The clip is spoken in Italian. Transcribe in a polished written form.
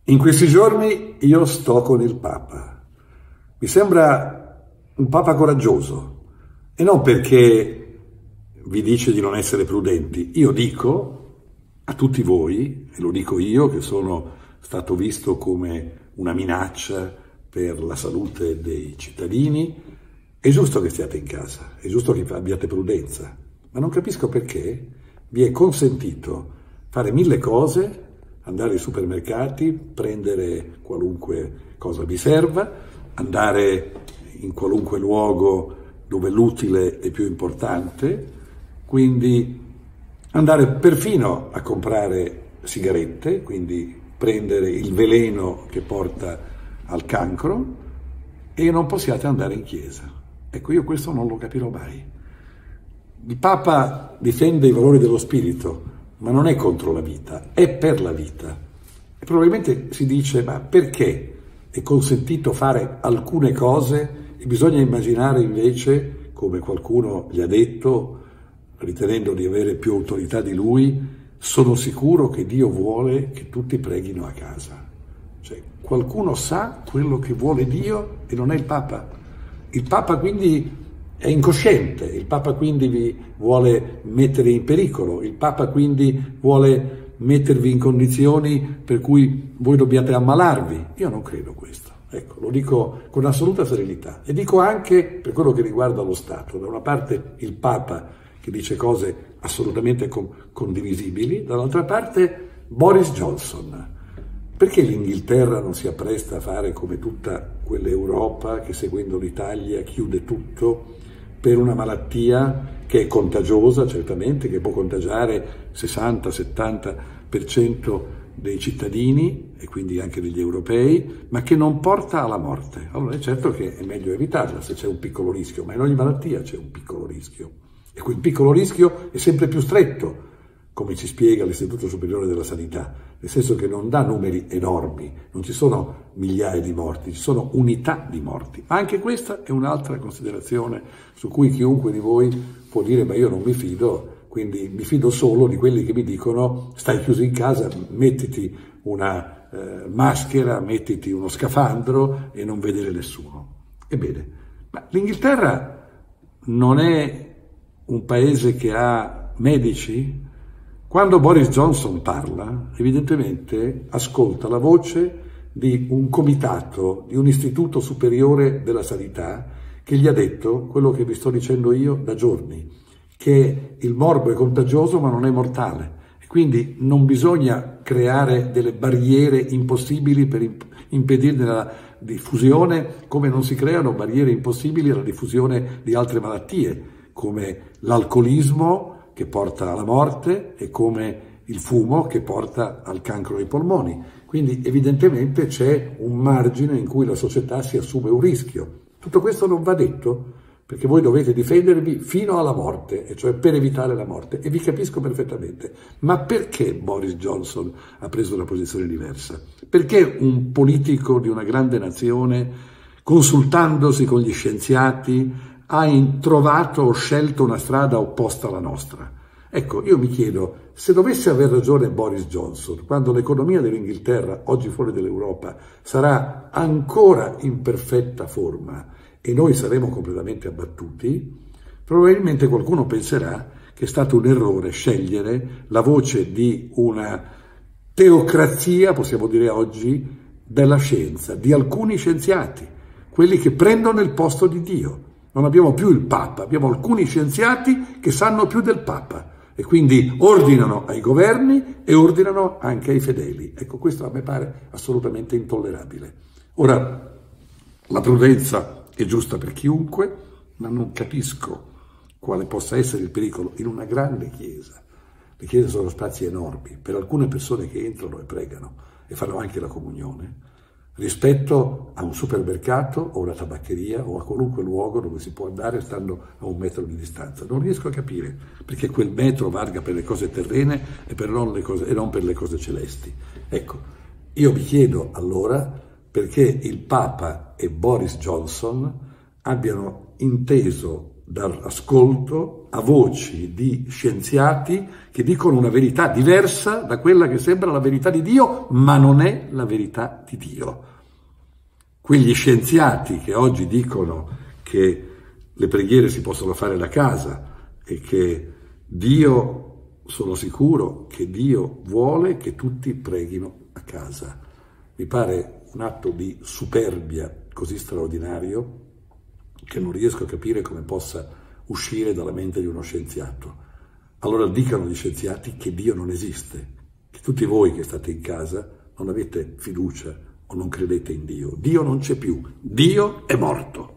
In questi giorni io sto con il Papa. Mi sembra un Papa coraggioso, e non perché vi dice di non essere prudenti. Io dico a tutti voi, e lo dico io che sono stato visto come una minaccia per la salute dei cittadini, è giusto che stiate in casa, è giusto che abbiate prudenza, ma non capisco perché vi è consentito fare 1000 cose, andare ai supermercati, prendere qualunque cosa vi serva, andare in qualunque luogo dove l'utile è più importante, quindi andare perfino a comprare sigarette, quindi prendere il veleno che porta al cancro, e non possiate andare in chiesa. Ecco, io questo non lo capirò mai. Il Papa difende i valori dello spirito, ma non è contro la vita, è per la vita. E probabilmente si dice, ma perché è consentito fare alcune cose e bisogna immaginare invece, come qualcuno gli ha detto, ritenendo di avere più autorità di lui, sono sicuro che Dio vuole che tutti preghino a casa. Cioè, qualcuno sa quello che vuole Dio e non è il Papa. Il Papa quindi è incosciente, il Papa quindi vi vuole mettere in pericolo, il Papa quindi vuole mettervi in condizioni per cui voi dobbiate ammalarvi. Io non credo questo, ecco, lo dico con assoluta serenità e dico anche per quello che riguarda lo Stato. Da una parte il Papa che dice cose assolutamente condivisibili, dall'altra parte Boris Johnson. Perché l'Inghilterra non si appresta a fare come tutta quell'Europa che seguendo l'Italia chiude tutto per una malattia che è contagiosa, certamente, che può contagiare 60-70% dei cittadini e quindi anche degli europei, ma che non porta alla morte? Allora è certo che è meglio evitarla se c'è un piccolo rischio, ma in ogni malattia c'è un piccolo rischio. E quel piccolo rischio è sempre più stretto, come ci spiega l'Istituto Superiore della Sanità, nel senso che non dà numeri enormi, non ci sono migliaia di morti, ci sono unità di morti. Ma anche questa è un'altra considerazione su cui chiunque di voi può dire ma io non mi fido, quindi mi fido solo di quelli che mi dicono stai chiuso in casa, mettiti una maschera, mettiti uno scafandro e non vedere nessuno. Ebbene, ma l'Inghilterra non è un paese che ha medici? Quando Boris Johnson parla, evidentemente ascolta la voce di un comitato, di un istituto superiore della sanità che gli ha detto quello che vi sto dicendo io da giorni, che il morbo è contagioso ma non è mortale e quindi non bisogna creare delle barriere impossibili per impedirne la diffusione, come non si creano barriere impossibili alla diffusione di altre malattie, come l'alcolismo che porta alla morte e come il fumo che porta al cancro dei polmoni. Quindi evidentemente c'è un margine in cui la società si assume un rischio. Tutto questo non va detto perché voi dovete difendervi fino alla morte, e cioè per evitare la morte, e vi capisco perfettamente. Ma perché Boris Johnson ha preso una posizione diversa? Perché un politico di una grande nazione, consultandosi con gli scienziati, ha trovato o scelto una strada opposta alla nostra? Ecco, io mi chiedo, se dovesse aver ragione Boris Johnson, quando l'economia dell'Inghilterra, oggi fuori dall'Europa, sarà ancora in perfetta forma e noi saremo completamente abbattuti, probabilmente qualcuno penserà che è stato un errore scegliere la voce di una teocrazia, possiamo dire oggi, della scienza, di alcuni scienziati, quelli che prendono il posto di Dio. Non abbiamo più il Papa, abbiamo alcuni scienziati che sanno più del Papa e quindi ordinano ai governi e ordinano anche ai fedeli. Ecco, questo a me pare assolutamente intollerabile. Ora, la prudenza è giusta per chiunque, ma non capisco quale possa essere il pericolo in una grande chiesa. Le chiese sono spazi enormi per alcune persone che entrano e pregano e fanno anche la comunione, rispetto a un supermercato o una tabaccheria o a qualunque luogo dove si può andare stando a 1 metro di distanza. Non riesco a capire perché quel metro valga per le cose terrene e non per le cose celesti. Ecco, io mi chiedo allora perché il Papa e Boris Johnson abbiano inteso dar ascolto a voci di scienziati che dicono una verità diversa da quella che sembra la verità di Dio, ma non è la verità di Dio. Quegli scienziati che oggi dicono che le preghiere si possono fare da casa e che Dio, sono sicuro che Dio vuole che tutti preghino a casa. Mi pare un atto di superbia così straordinario che non riesco a capire come possa uscire dalla mente di uno scienziato. Allora dicano gli scienziati che Dio non esiste, che tutti voi che state in casa non avete fiducia o non credete in Dio. Dio non c'è più, Dio è morto.